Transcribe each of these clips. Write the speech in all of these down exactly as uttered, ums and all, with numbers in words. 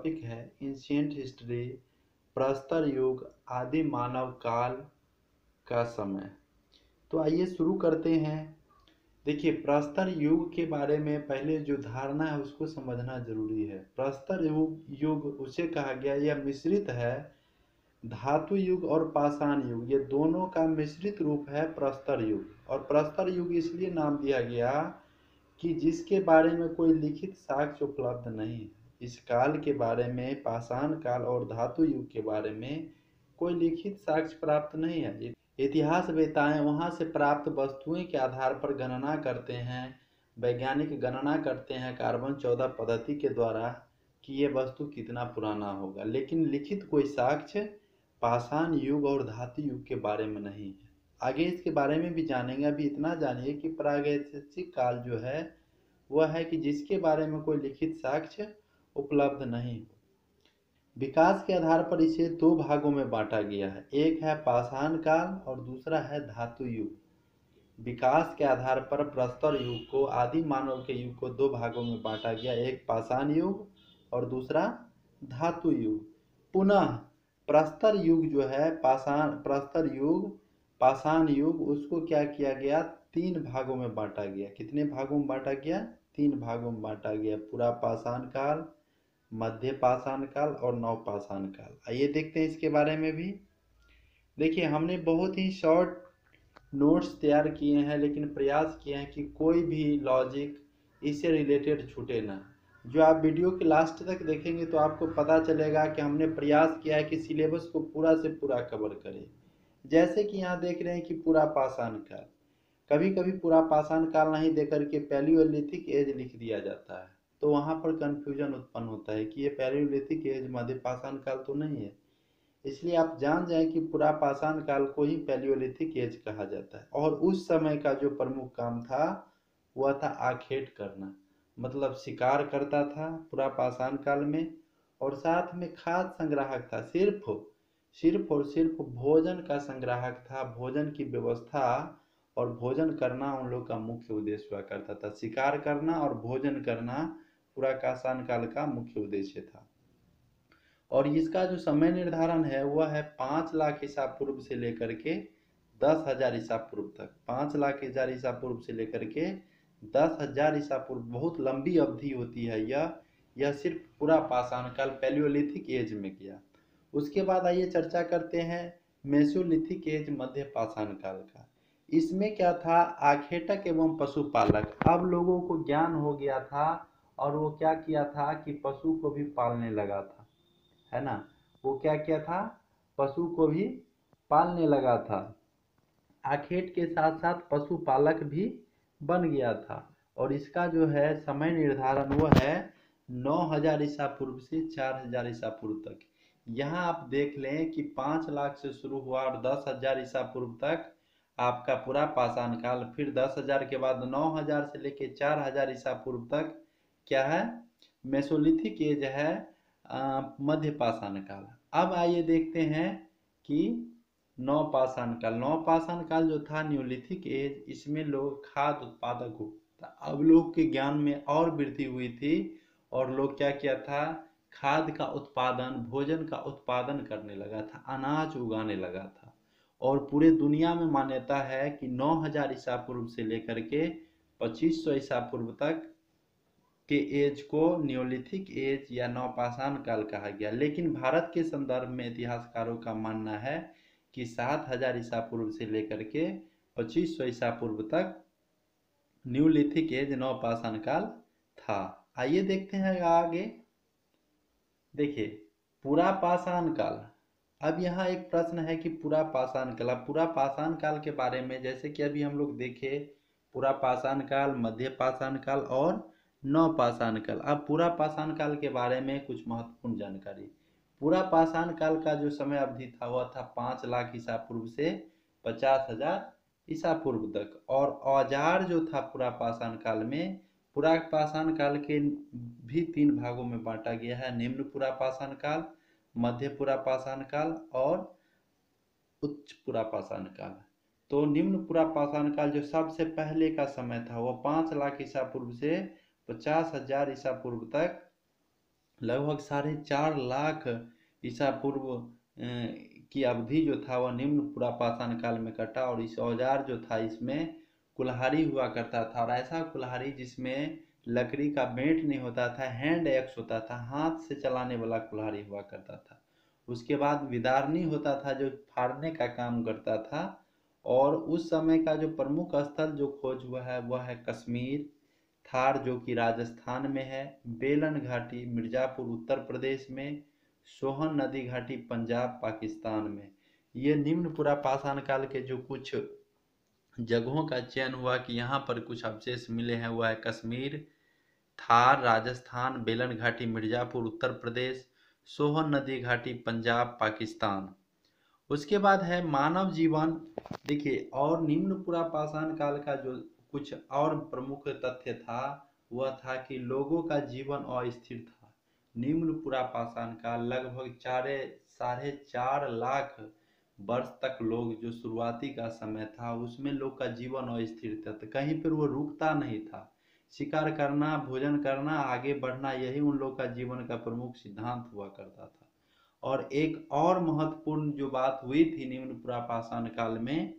Topic है ancient history, प्रस्तर युग, आदि मानव काल का समय। तो आइए शुरू करते हैं। देखिए, प्रस्तर युग के बारे में पहले जो धारणा है उसको समझना जरूरी है। प्रस्तर युग युग उसे कहा गया, यह मिश्रित है। धातु युग और पाषाण युग, ये दोनों का मिश्रित रूप है प्रस्तर युग। और प्रस्तर युग इसलिए नाम दिया गया कि जिसके बारे में कोई लिखित साक्ष्य उपलब्ध नहीं है। इस काल के बारे में, पाषाण काल और धातु युग के बारे में कोई लिखित साक्ष्य प्राप्त नहीं है। इतिहास वेताएं वहां से प्राप्त वस्तुओं के आधार पर गणना करते हैं, वैज्ञानिक गणना करते हैं कार्बन चौदह पद्धति के द्वारा कि ये वस्तु कितना पुराना होगा, लेकिन लिखित कोई साक्ष्य पाषाण युग और धातु युग के बारे में नहीं है। आगे इसके बारे में भी जानेंगे। अभी इतना जानिए कि प्रागैतिहासिक काल जो है वह है कि जिसके बारे में कोई लिखित साक्ष्य उपलब्ध नहीं हो। विकास के आधार पर इसे दो भागों में बांटा गया है, एक है पाषाण काल और दूसरा है धातु युग। विकास के आधार पर प्रस्तर युग को, आदि मानव के युग को दो भागों में बांटा गया, एक पाषाण युग और दूसरा धातु युग। पुनः प्रस्तर युग जो है, पाषाण प्रस्तर युग, पाषाण युग, उसको क्या किया गया, तीन भागों में बांटा गया। कितने भागों में बांटा गया? तीन भागों में बांटा गया। पूरा पाषाण काल, मध्य पाषाण काल और नव पाषाण काल। आइए देखते हैं इसके बारे में भी। देखिए, हमने बहुत ही शॉर्ट नोट्स तैयार किए हैं, लेकिन प्रयास किए हैं कि कोई भी लॉजिक इससे रिलेटेड छूटे ना। जो आप वीडियो के लास्ट तक देखेंगे तो आपको पता चलेगा कि हमने प्रयास किया है कि सिलेबस को पूरा से पूरा कवर करें। जैसे कि यहाँ देख रहे हैं कि पूरा पाषाण काल, कभी कभी पूरा पाषाण काल नहीं देकर के पैलियोलिथिक एज लिख दिया जाता है, तो वहाँ पर कंफ्यूजन उत्पन्न होता है कि ये पैलियोलिथिक एज मध्य पाषाण काल तो नहीं है। इसलिए आप जान जाएं कि पूरा पाषाण काल को ही पैलियोलिथिक एज कहा जाता है। और उस समय का जो प्रमुख काम था वह था आखेट करना, मतलब शिकार करता था पूरा पाषाण काल में, और साथ में खाद्य संग्राहक था। सिर्फ सिर्फ और सिर्फ भोजन का संग्राहक था। भोजन की व्यवस्था और भोजन करना उन लोग का मुख्य उद्देश्य हुआ करता था। शिकार करना और भोजन करना पूरा पाषाण काल का मुख्य उद्देश्य था। और इसका जो समय निर्धारण है वह है पाँच लाख ईसा पूर्व से लेकर के दस हजार ईसा पूर्व तक। पाँच लाख हजार ईसा पूर्व से लेकर के दस हजार ईसा पूर्व, बहुत लंबी अवधि होती है यह यह सिर्फ पूरा पाषाण काल पैलियोलिथिक एज में किया। उसके बाद आइए चर्चा करते हैं मेसोलिथिक एज, मध्य पाषाण काल का। इसमें क्या था, आखेटक एवं पशुपालक। अब लोगों को ज्ञान हो गया था और वो क्या किया था कि पशु को भी पालने लगा था, है ना। वो क्या किया था, पशु को भी पालने लगा था। आखेट के साथ साथ पशुपालक भी बन गया था। और इसका जो है समय निर्धारण वो है नौ हजार ईसा पूर्व से चार हजार ईसा पूर्व तक। यहाँ आप देख लें कि पाँच लाख से शुरू हुआ और दस हजार ईसा पूर्व तक आपका पूरा पाषाण काल, फिर दस हजार के बाद नौ हजार से लेके चार हजार ईसा पूर्व तक क्या है, मेसोलिथिक एज है, मध्य पाषाण काल। अब आइए देखते हैं कि नव पाषाण काल। नव पाषाण काल जो था न्यूलिथिक एज, इसमें लोग खाद्य उत्पादक हो। अब लोग के ज्ञान में और वृद्धि हुई थी और लोग क्या किया था, खाद्य का उत्पादन, भोजन का उत्पादन करने लगा था, अनाज उगाने लगा था। और पूरे दुनिया में मान्यता है कि नौ हजार ईसा पूर्व से लेकर के पच्चीस सौ ईसा पूर्व तक के एज को न्योलिथिक एज या नवपाषाण काल कहा गया। लेकिन भारत के संदर्भ में इतिहासकारों का मानना है कि सात हजार ईसा पूर्व से लेकर के पच्चीस सौ ईसा पूर्व तक न्यूलिथिक एज, नवपाषाण काल था। आइए देखते हैं आगे। देखिए, पूरा पाषाण काल। अब यहाँ एक प्रश्न है कि पूरा पाषाण काल, पूरा पाषाण काल के बारे में जैसे कि अभी हम लोग देखे, पूरा पाषाण काल, मध्य पाषाण काल और नव पाषाण काल। अब पूरा पाषाण काल के बारे में कुछ महत्वपूर्ण जानकारी। पूरा पाषाण काल का जो समय अवधि था वह था पाँच लाख ईसा पूर्व से पचास हजार ईसा पूर्व तक। और औजार जो था पूरा पाषाण काल में, पूरा पाषाण काल के भी तीन भागों में बांटा गया है, निम्न पूरा पाषाण काल, मध्य पूरा पाषाण काल और उच्च पूरा पाषाण काल। तो निम्न पूरा पाषाण काल जो सबसे पहले का समय था वह पाँच लाख ईसा पूर्व से पचास हजार ईसा पूर्व तक लगभग साढ़े चार लाख ईसा पूर्व की अवधि जो था वह निम्न पुरापाषाण काल में कटा। और इस औजार जो था इसमें कुल्हाड़ी हुआ करता था, और ऐसा कुल्हाड़ी जिसमें लकड़ी का बेंट नहीं होता था, हैंड एक्स होता था, हाथ से चलाने वाला कुल्हाड़ी हुआ करता था। उसके बाद विदारनी होता था जो फाड़ने का काम करता था। और उस समय का जो प्रमुख स्थल जो खोज हुआ है वह है कश्मीर, थार जो कि राजस्थान में है, बेलन घाटी मिर्जापुर उत्तर प्रदेश में, सोहन नदी घाटी पंजाब पाकिस्तान में। ये निम्न पुरापाषाण काल के जो कुछ जगहों का चयन हुआ कि यहाँ पर कुछ अवशेष मिले हैं, वह है कश्मीर, थार राजस्थान, बेलन घाटी मिर्जापुर उत्तर प्रदेश, सोहन नदी घाटी पंजाब पाकिस्तान। उसके बाद है मानव जीवन। देखिए, और निम्न पुरापाषाण काल का जो कुछ और प्रमुख तथ्य था वह था कि लोगों का जीवन अस्थिर था। निम्न पुरापाषाण काल लगभग चारे साढ़े चार लाख वर्ष तक लोग, जो शुरुआती का समय था उसमें लोग का जीवन अस्थिर था, कहीं पर वो रुकता नहीं था। शिकार करना, भोजन करना, आगे बढ़ना, यही उन लोग का जीवन का प्रमुख सिद्धांत हुआ करता था। और एक और महत्वपूर्ण जो बात हुई थी निम्न पुरापाषाण काल में,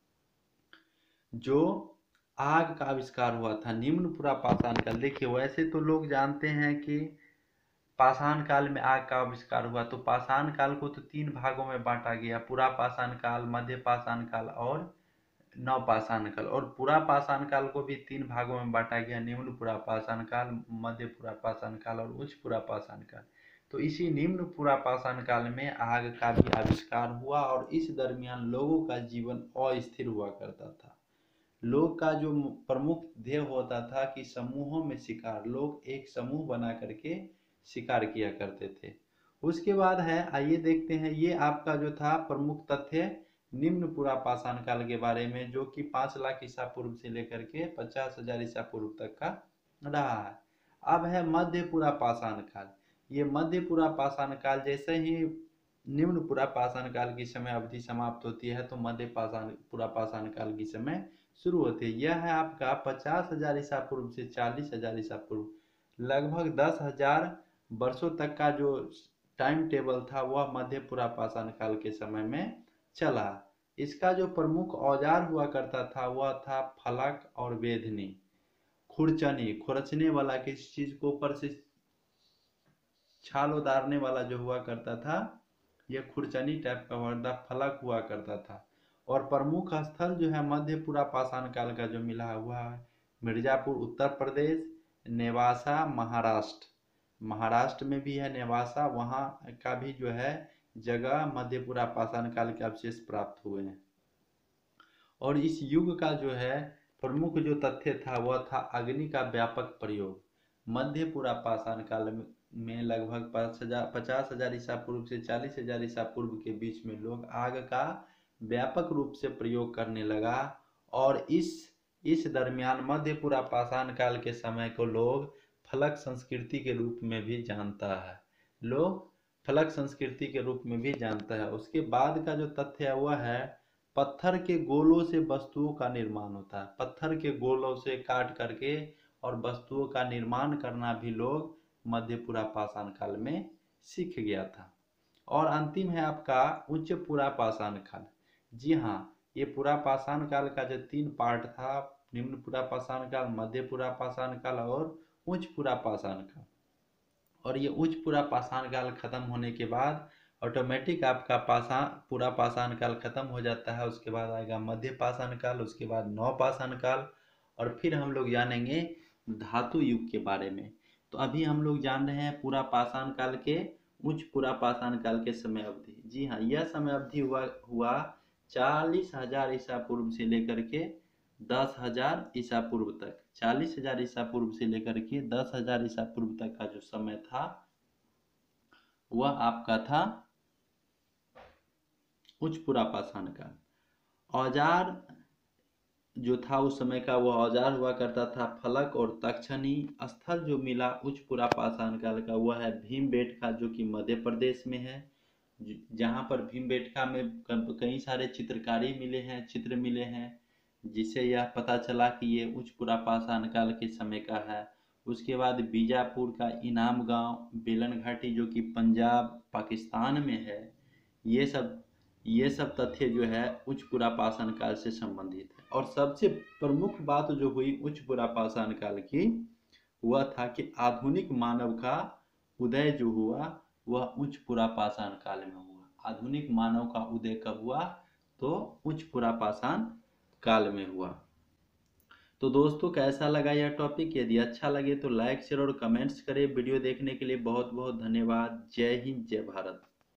जो आग का आविष्कार हुआ था निम्न पुरापाषाण काल। देखिए, वैसे तो लोग जानते हैं कि पाषाण काल में आग का आविष्कार हुआ, तो पाषाण काल को तो तीन भागों में बांटा गया, पुरापाषाण काल, मध्य पाषाण काल और नवपाषाण काल। और पुरापाषाण काल को भी तीन भागों में बांटा गया, निम्न पुरापाषाण काल, मध्य पुरापाषाण काल और उच्च पुरापाषाण काल। तो इसी निम्न पुरापाषाण काल में आग का भी आविष्कार हुआ, और इस दरमियान लोगों का जीवन अस्थिर हुआ करता था। लोग का जो प्रमुख ध्येय होता था कि समूहों में शिकार, लोग एक समूह बना करके शिकार किया करते थे। उसके बाद है, आइए देखते हैं, ये आपका जो था प्रमुख तथ्य निम्न पुरापाषाण काल के बारे में, जो कि पाँच लाख ईसा पूर्व से लेकर के पचास हजार ईसा पूर्व तक का रहा है। अब है मध्य पुरापाषाण काल। ये मध्य पुरापाषाण काल, जैसे ही निम्न पुरापाषाण काल की समय अवधि समाप्त होती है तो मध्य पाषाण पुरापाषाण काल की समय शुरू होती है। यह है आपका पचास हजार ईसा पूर्व से चालीस हजार ईसा पूर्व, लगभग दस हजार वर्षों तक का जो टाइम टेबल था वह मध्य पुरापाषाण काल के समय में चला। इसका जो प्रमुख औजार हुआ करता था वह था फलक और वेधनी, खुरचनी, खुरचने वाला, किसी चीज को ऊपर से छाल उतारने वाला जो हुआ करता था, यह खुरचनी टाइप का हुआ था, फलक हुआ करता था। और प्रमुख स्थल जो है मध्य पुरापाषाण काल का जो मिला हुआ है, मिर्जापुर उत्तर प्रदेश, नेवासा महाराष्ट्र, महाराष्ट्र में भी है नेवासा, वहाँ का भी जो है जगह मध्य पुरापाषाण काल के अवशेष प्राप्त हुए हैं। और इस युग का जो है प्रमुख जो तथ्य था वह था अग्नि का व्यापक प्रयोग। मध्य पुरापाषाण काल में लगभग पाँच हजार पचास हजार ईसा पूर्व से चालीस हजार ईसा पूर्व के बीच में लोग आग का व्यापक रूप से प्रयोग करने लगा। और इस इस दरमियान मध्य पुरापाषाण काल के समय को लोग फलक संस्कृति के रूप में भी जानता है, लोग फलक संस्कृति के रूप में भी जानता है। उसके बाद का जो तथ्य है वह है पत्थर के गोलों से वस्तुओं का निर्माण होता है। पत्थर के गोलों से काट करके और वस्तुओं का निर्माण करना भी लोग मध्य पुरापाषाण काल में सीख गया था। और अंतिम है आपका उच्च पुरापाषाण काल। जी हाँ, ये पुरापाषाण काल का जो तीन पार्ट था, निम्न पुरापाषाण काल, मध्य पुरापाषाण काल और उच्च पुरापाषाण काल। और ये उच्च पुरापाषाण काल खत्म होने के बाद ऑटोमेटिक आपका पाषाण पुरापाषाण काल खत्म हो जाता है। उसके बाद आएगा मध्य पाषाण काल, उसके बाद नवपाषाण काल, और फिर हम लोग जानेंगे धातु युग के बारे में। तो अभी हम लोग जान रहे हैं पुरापाषाण काल के उच्च पुरापाषाण काल के समय अवधि। जी हाँ, यह समय अवधि हुआ हुआ चालीस हजार ईसा पूर्व से लेकर के दस हजार ईसा पूर्व तक। चालीस हजार ईसा पूर्व से लेकर के दस हजार ईसा पूर्व तक का जो समय था वह आपका था उच्च पुरापाषाण काल। औजार जो था उस समय का वह औजार हुआ करता था फलक और तक्षणी। स्थल जो मिला उच्च पुरापाषाण काल का वह है भीमबेटका, जो कि मध्य प्रदेश में है, जहाँ पर भीमबेटका में कई सारे चित्रकारी मिले हैं, चित्र मिले हैं, जिससे यह पता चला कि ये उच्च पुरापाषाण काल के समय का है। उसके बाद बीजापुर का इनाम गांव, बेलन घाटी जो कि पंजाब पाकिस्तान में है। ये सब ये सब तथ्य जो है उच्च पुरापाषाण काल से संबंधित है। और सबसे प्रमुख बात जो हुई उच्च पुरापाषाण काल की, वह था कि आधुनिक मानव का उदय जो हुआ वह उच्च पुरापाषाण काल में हुआ। आधुनिक मानव का उदय कब हुआ? तो उच्च पुरापाषाण काल में हुआ। तो दोस्तों कैसा लगा यह टॉपिक? यदि अच्छा लगे तो लाइक शेयर और कमेंट्स करें। वीडियो देखने के लिए बहुत बहुत धन्यवाद। जय हिंद, जय भारत।